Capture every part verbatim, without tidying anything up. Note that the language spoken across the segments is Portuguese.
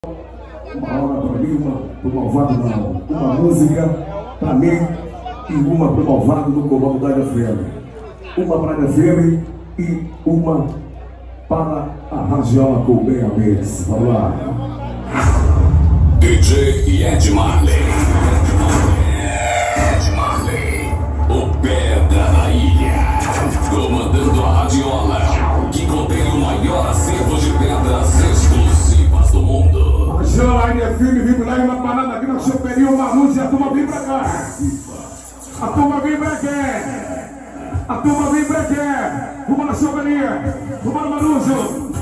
Uma hora para mim, uma para o Malvado não. Uma música para mim e uma para o Malvado do Comando da F M. Uma para a F M e uma para a Radiola Colmeia Mix. Vamos lá. D J Ed Marley. Ed Marley, o pedra da ilha. Comandando a Radiola, que contém o maior acervo de pedras exclusivas do mundo. Radiola ainda é firme, vibra lá, uma parada aqui na choperia, uma luz e a turma vem pra cá. A turma vem pra cá. A turma vem pra cá. Vamos na choperia. Vamos no Marujo.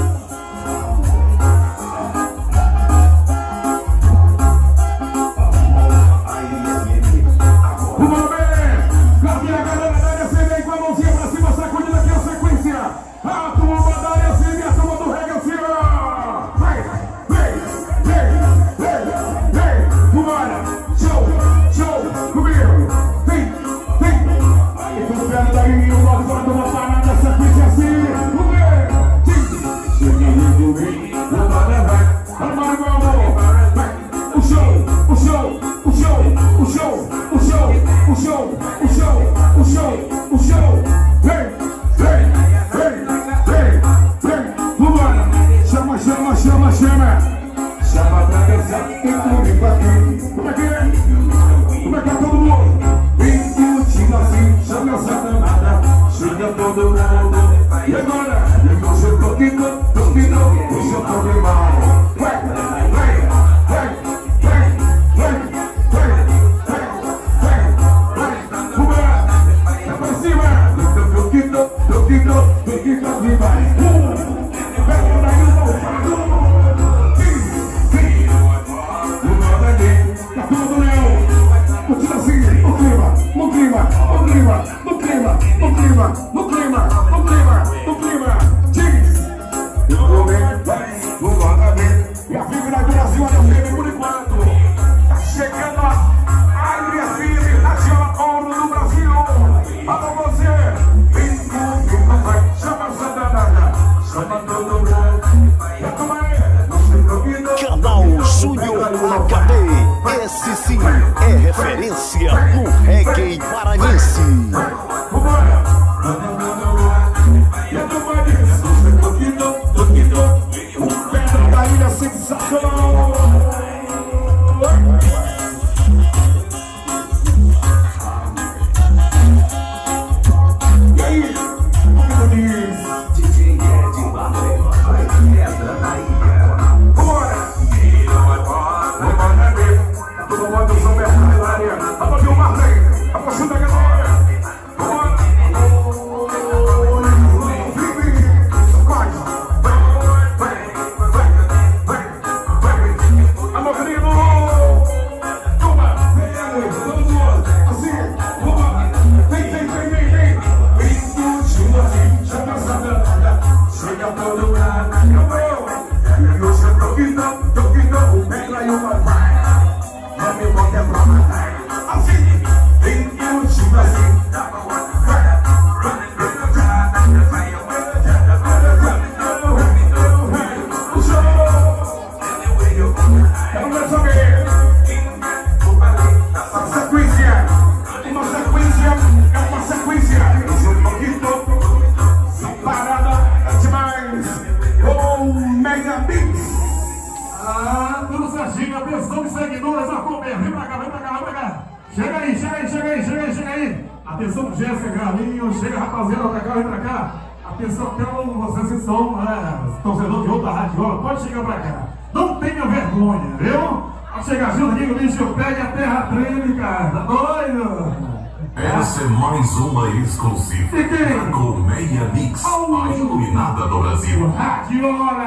Essa é mais uma exclusiva da Colmeia Mix, a iluminada do Brasil. Radiola!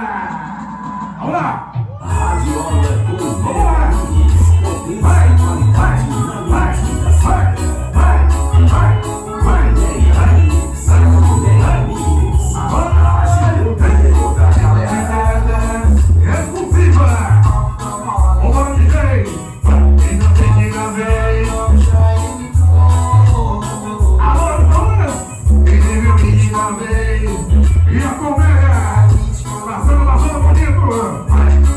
Vamos lá! Radiola Colmeia Mix. Vai, vai, vai, vai, vai, vai, vai, vai, Mix, Colmeia Mix. Agora é exclusiva! Vamos D J! E não tem que dar vez. E a Colmeia, passando, passando bonito. Vai.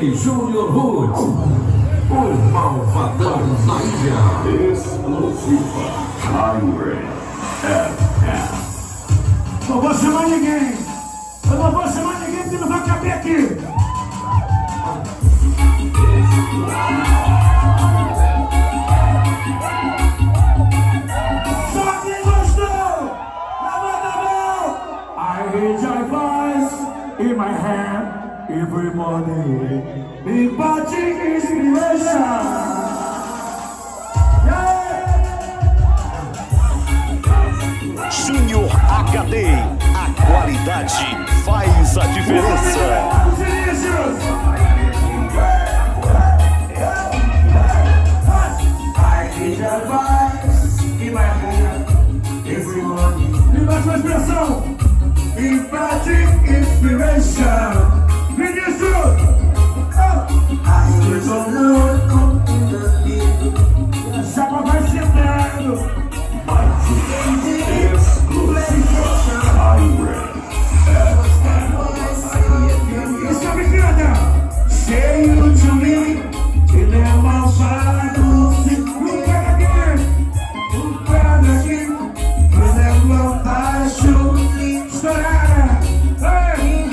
D J Júnior Hood, o malvadão na ilha. Exclusiva Highway F M. Não vou chamar ninguém. Eu não vou chamar ninguém porque não vai caber aqui. Só quem gostou, levanta a mão. I hate your voice in my hand. Everybody, big party is creation. Júnior H D, a qualidade faz a diferença. I hate your voice in my hand. Everybody, e mais uma expressão. Big party inspiration. Ministro! I was alone in the field. A chapa vai sentando. Essa brincadeira cheio de mim. Ele é malvado. Se o pé daqui, o pé daqui. Ele é malvado. Estourada. Ei!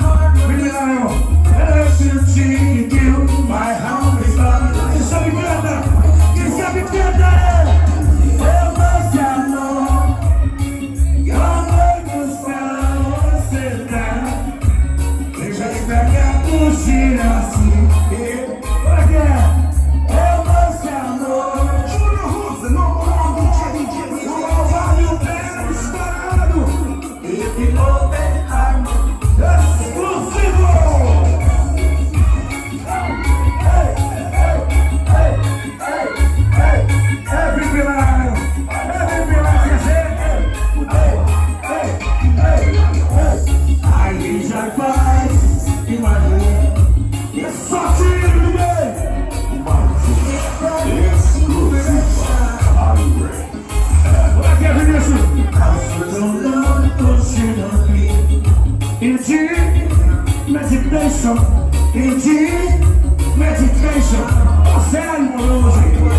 My home is up. Quem sabe canta? Quem sabe canta? Eu vou ser amor. Eu vou buscar você dar. Deixa de pegar o giro assim. Pra quê? Eu vou ser amor. Júnior Russo, não morro do Jerry Jerry. O malvado pé estourado. If you open harmony. Exclusivo! Meditation, indeed, meditation. Sério, Marujo.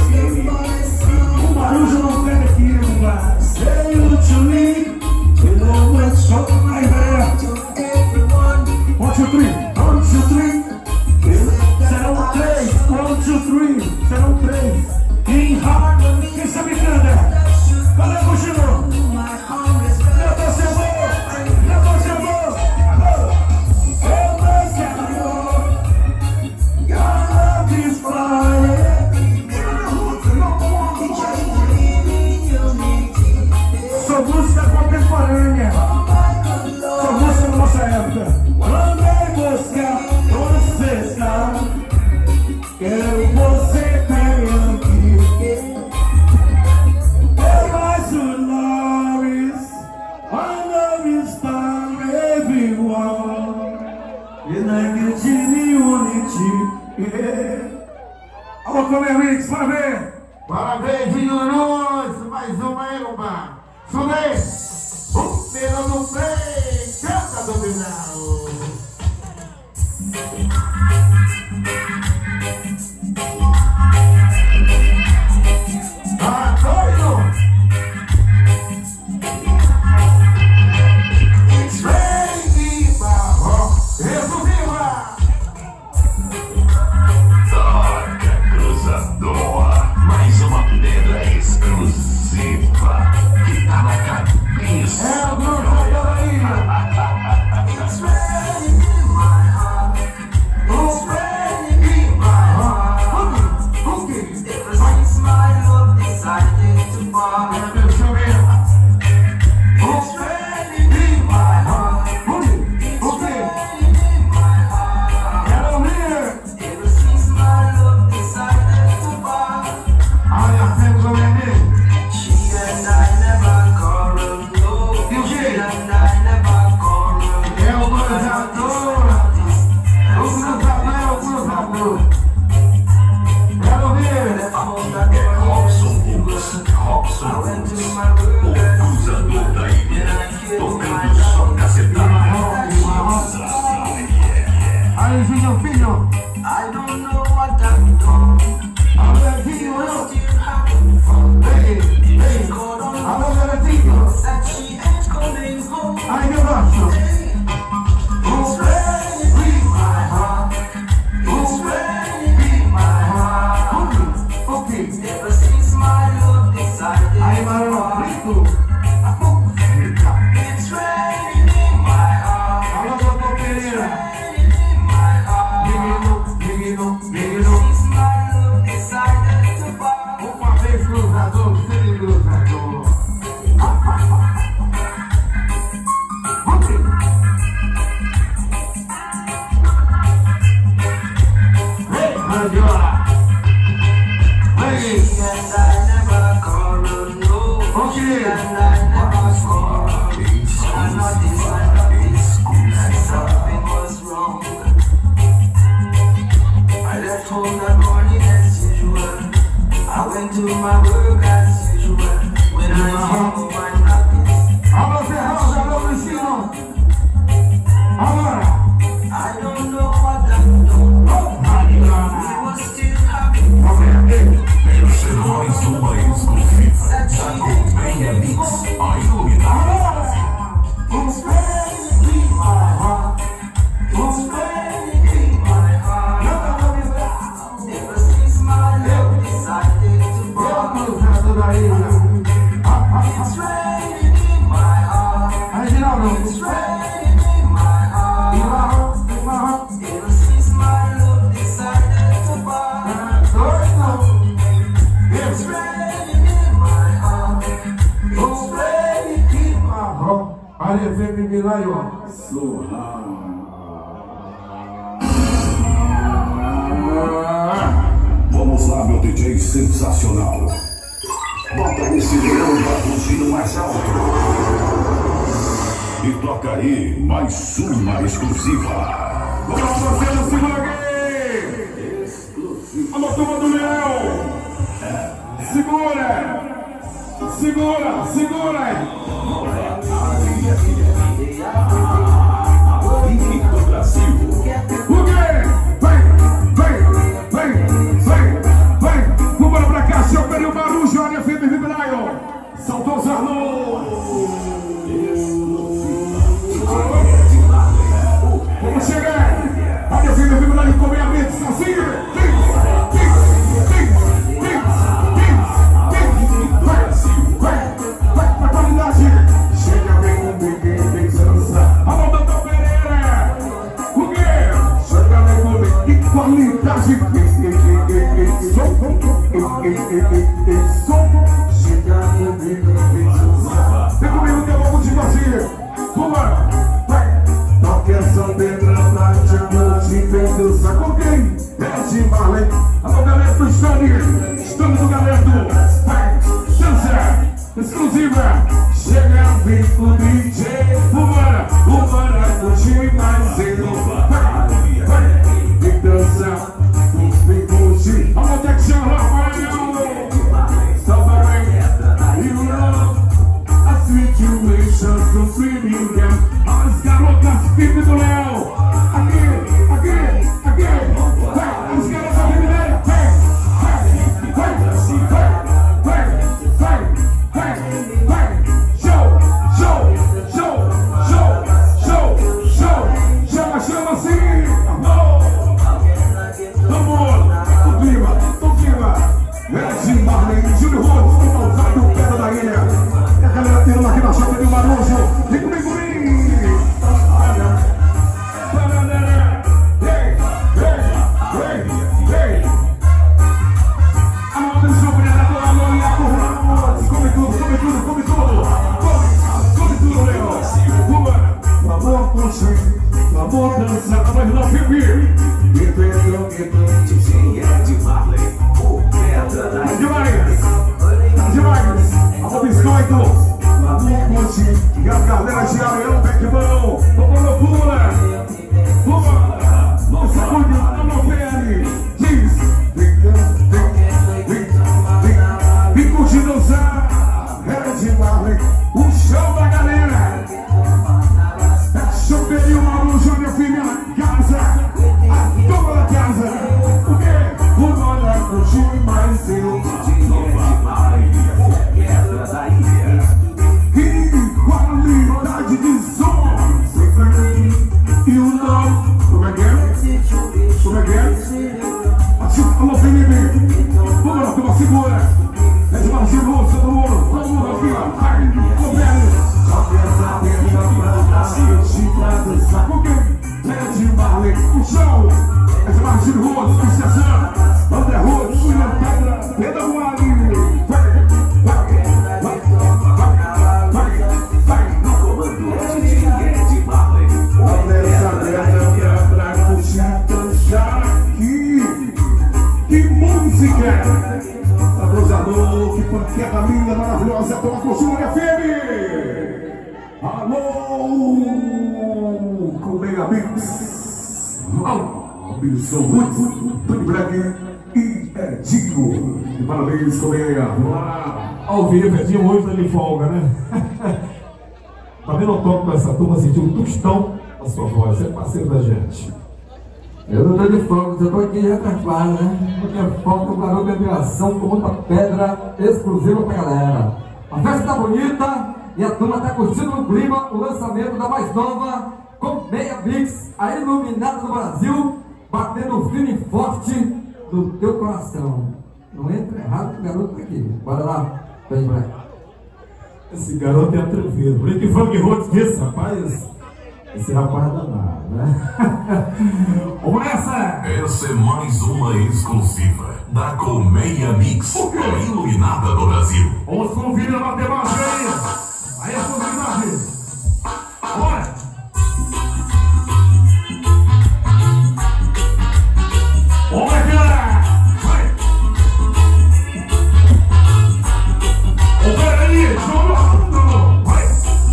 O Marujo não pega aqui, não vai. Say you to me, you know what's so right there. One, two, three, one, two, three. Serão três, one, two, three. Serão três. In harmony. Quem sabe canta? Cadê o Gino? Levanta seu amor, levanta seu amor. Sou música contemporânea. Sou música da nossa época. Mandei buscar você, cara. Quero você bem aqui. Mas o Norris, I love you, star everyone. United in unity. Alô, Comerix, parabéns. Parabéns, Júnior. Mais uma aí, compadre. Sulês, o primeiro do play, canta do final. Tá doido? Vem, barro, exclusiva. Toca cruzador, mais uma pedra exclusiva que tá na cabeça. É o grupo da Bahia. Aí, Júnior, filho. I don't músico. Alô, doutor Pereira. Menino, menino, menino. Uma vez cruzador, sempre cruzador. Hey, Mandiola. Hey. To my work as usual. When I home, I'm happy. Alô, Ferraz, alô, Luciano. Agora. I don't know what I'm doing. We were still happy. Terceiro mais uma exclusiva. Acompanha Mix, a iluminada. It's ready to be my heart. It's ready to be my heart. Ever since my love decided to bar. It's ready to be my heart. It's ready to be my heart. Ever since my love decided to bar. It's ready to be my heart. It's ready to be my heart. Olha, vem me virar aí, ó. Vamos lá, meu D J sensacional. Bota esse leão patrocínio mais alto. E toca aí mais uma exclusiva. Vamos lá, parceiro, segura aqui! Alô, turma do Leão! Segura! Segura, segura! Hit do Brasil. O quê? Vem, vem, vem, vem, vem! Vambora pra cá, seu Pedro Marujo, olha, Felipe Vibraio! Saltou os vamos chegar! Olha, Felipe Vibraio, comer a mente, assim! Vem, vem, vem, vem, vem, vem! Vai, vai, vai pra qualidade! Chega, vem comigo, vem dançar! Alô, doutor Pereira! O quê? Chega, vem comigo, que qualidade! Chega comigo, vem dançar! Vem comigo que eu vou te fazer! Vambora! Vai! Toque essa pedra pra te curtir, vem dançar com quem? É de Marley! Alô, galera do Stone! Estamos no galera do... Vai! Dança! Exclusiva! Chega, vem com o D J! Vambora! Vambora curtir mais ele! Vai! Vai! Vem dançar! Vem curtir! Alô, Jackson! Rafael! You know a situation so feeling them. As garotas, Felipe do Léo. Aqui, aqui, aqui. Vai, as garotas, Felipe do Léo. Vai, vai, vai, vai, vai, vai, vai. Show, show, show, show, show, show. Chama, chama assim. Vamos, o clima, o clima. Ed Marley, Júlio Rhodes, o malvado Pedra da Ilha. E a galera tirando aqui na chapa de Marujo. Vem comigo, vem! Vem, vem, vem, vem! Alô, atenção, predador, alô, Iago Ramos. Come tudo, come tudo, come tudo. Come, come tudo, Léo. Vambora. Vamos curtir, vamos dançar, vamos lá, Pipi. E perdão, perdão, D J Ed Marley. Demais! Demais! Alô, biscoito! Vamos curtir! E a galera de Areão, Beckmão! Vamos loucura! Vamos! Não saúde! Alô, Pele! Diz! Vem, vem, vem, vem! Vem curtir, dançar! É de Marley! O show da galera! É Choperio Marujo, minha filha! Casa! A dona da casa! O quê? Vamos lá curtir mais eu! Qualidade de som. E o nome. Como é que é? Como é que é? Alô, Felipe. Vamos lá, turma, segura. É de Marcinho, todo mundo. Todo mundo. aqui, ó. Vai, governo. Só pensa dentro pra dançar e pra dançar. Com quem? Sérgio Marley, o chão. Esse é Martinho Rodo, Cristiano, André Rodo, William Pedra, Pedro Guari. Vai, vai, vai, vai, vai, vai. No comando, Sérgio Marley. Olha essa letra pra puxar, dançar aqui. Que música! Aprosador, que panqueca linda, maravilhosa, pela Costura F M! Alô! Com Meia Mix! Robinson Ruth, Tony Black e Edinho! E parabéns, Comeia! Vamos lá! Ao vivo, Edinho hoje tá de folga, né? Tá vendo o toque com essa turma, sentiu um tostão na sua voz, é parceiro da gente. Eu não tô de fogo, eu tô aqui repertório, né? Porque falta o garoto de aviação com muita pedra exclusiva pra galera. A festa tá bonita e a turma tá curtindo no clima o lançamento da mais nova com Meia Mix, a iluminada do Brasil, batendo firme e forte no teu coração. Não entra errado que o garoto tá aqui. Bora lá, vem pra cá. Esse garoto é atrevido. Por isso que funk road disse, rapaz. Esse rapaz é danado, né? Vamos nessa! Essa é mais uma exclusiva da Colmeia Mix, a iluminada do Brasil. Vamos conferir a matemática aí! Aí a possibilidade! Bora! Vamos aqui, galera! Vai! Opera aí! Vamos! Vai!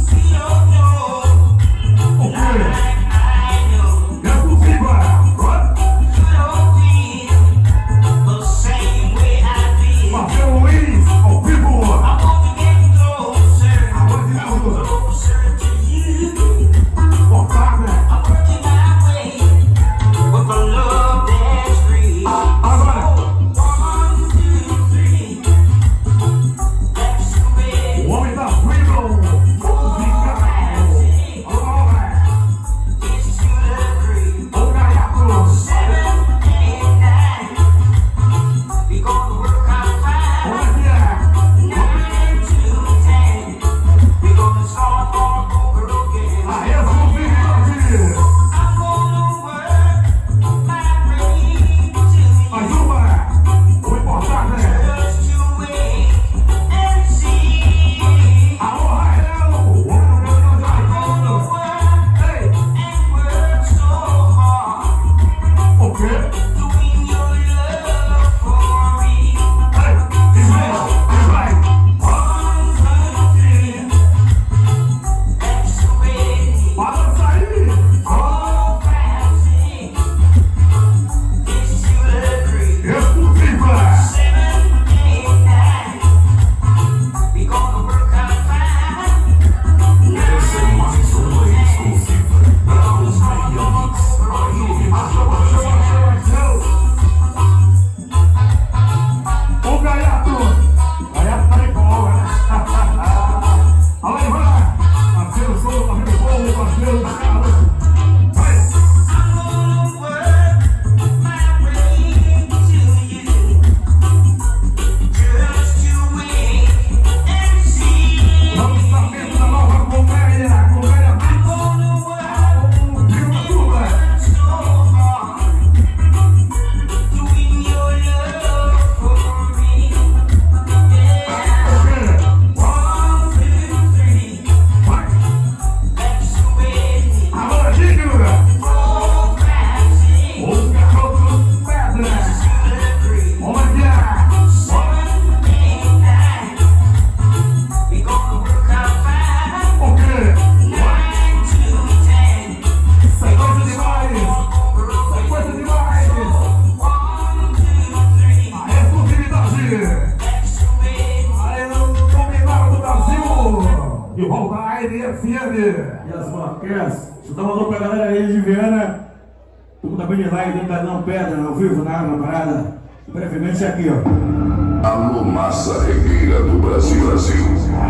E as marquês, você tá mandando pra galera aí de Viana. Tudo tá bem de live, dentro da Não Pedra, ao vivo, na água, parada. Brevemente aqui, ó. Alô, massa regueira do Brasil, Brasil.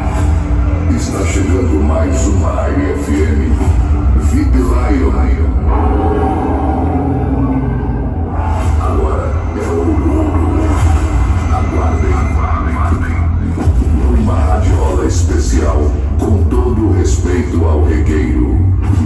Está chegando mais uma A F M. V I P Lion. Agora é o aguardem, aguardem. Uma radiola Regueiro.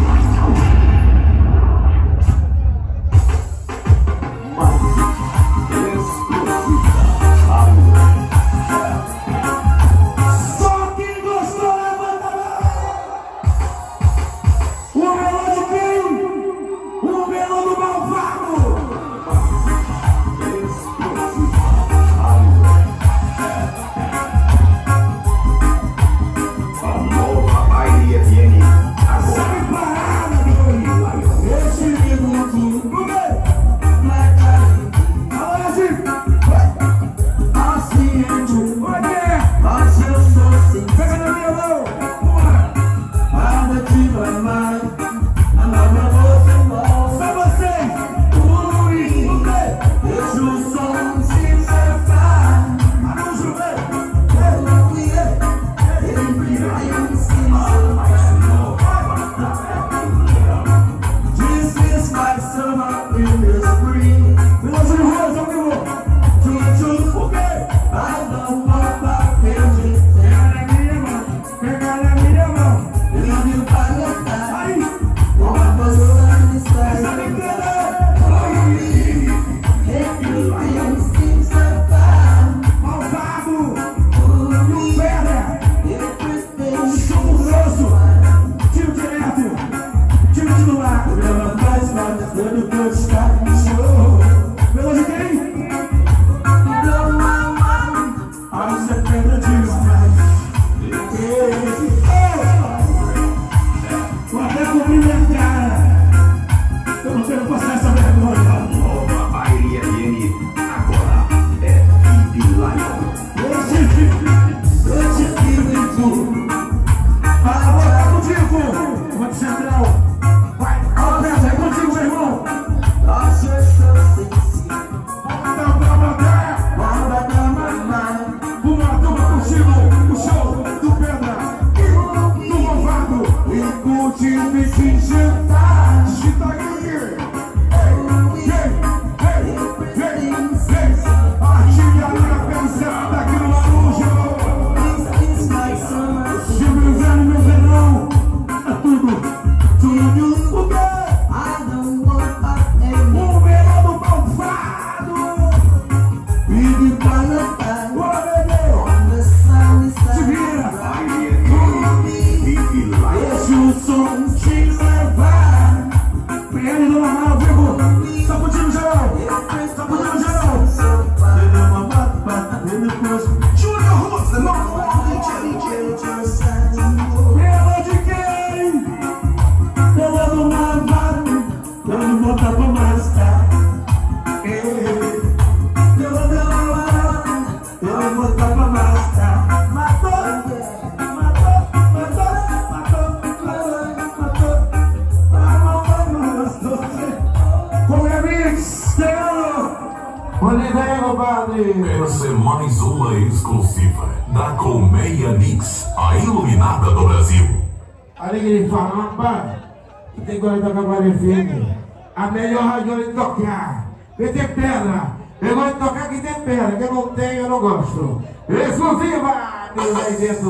Essa é mais uma exclusiva da Colmeia Mix, a iluminada do Brasil. Olha que ele fala, rapaz, que tem que tocar agora F M. A melhor rádio de tocar. Que tem pedra. Eu gosto de tocar que tem pedra. Que eu não tenho, eu não gosto. Exclusiva, meu aí dentro.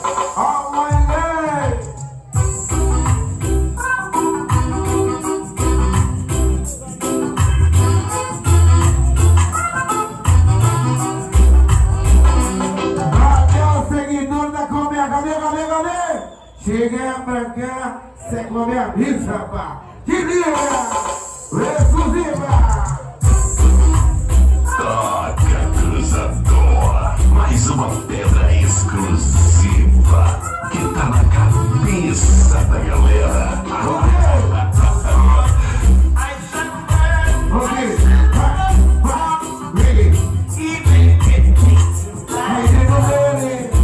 Oh, my God. Chega pra cá, você come a bicha, rapaz. Que liga! Exclusiva! Toca, cruzador. Mais uma pedra exclusiva que tá na cabeça da galera. Ok, vai, vai, ready. Aí dentro dele.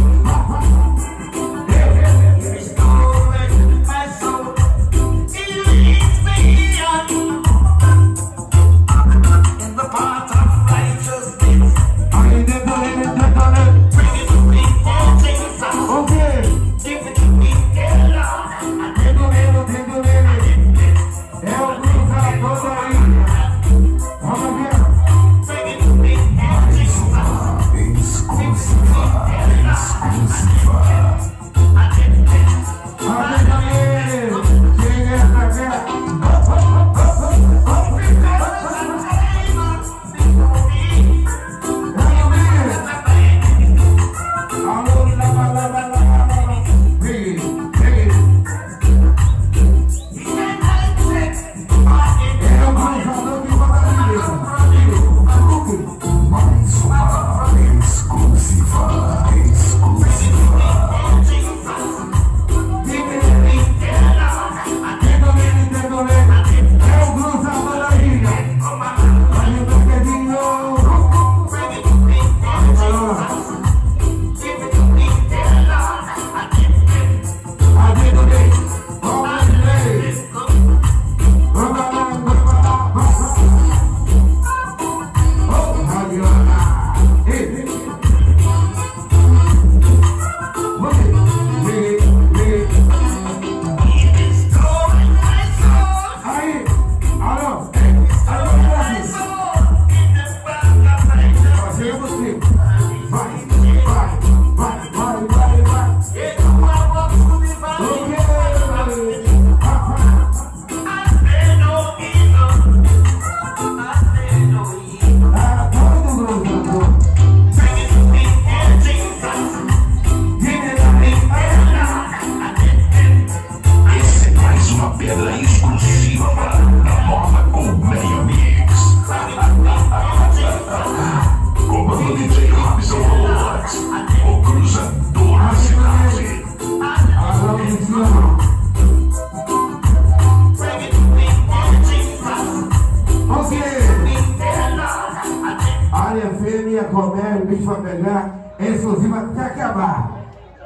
Okay.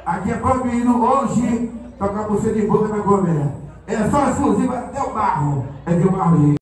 Aqui é proibido hoje tocar você de boca na comer. É só exclusivo até o barro. É de o barro.